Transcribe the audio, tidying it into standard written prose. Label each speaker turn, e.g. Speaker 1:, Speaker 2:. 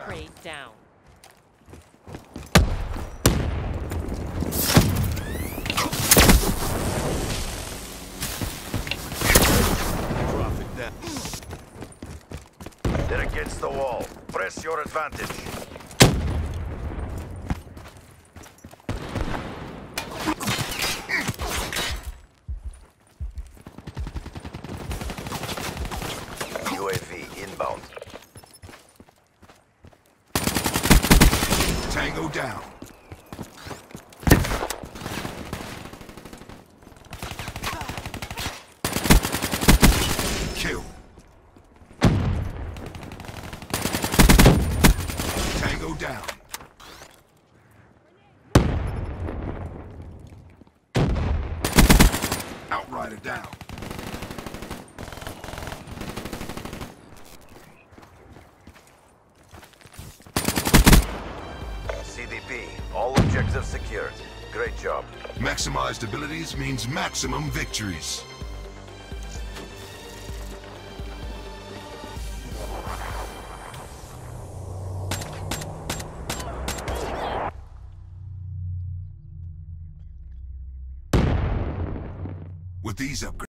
Speaker 1: Upgrade down.
Speaker 2: Drop it down.
Speaker 3: They're against the wall. Press your advantage. UAV inbound.
Speaker 2: Tango down. Kill. Tango down. Outrider down.
Speaker 3: CDP, all objectives secured. Great job.
Speaker 2: Maximized abilities means maximum victories. With these upgrades,